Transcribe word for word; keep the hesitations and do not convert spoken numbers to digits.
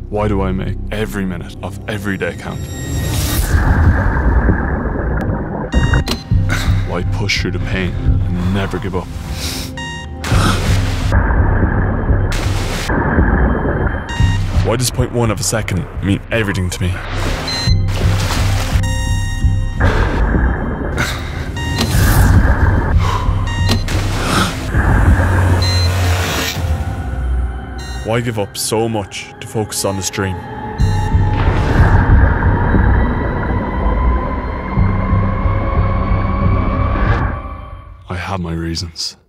Why do I make every minute of every day count? Why push through the pain and never give up? Why does point one of a second mean everything to me? Why give up so much to focus on this dream? I have my reasons.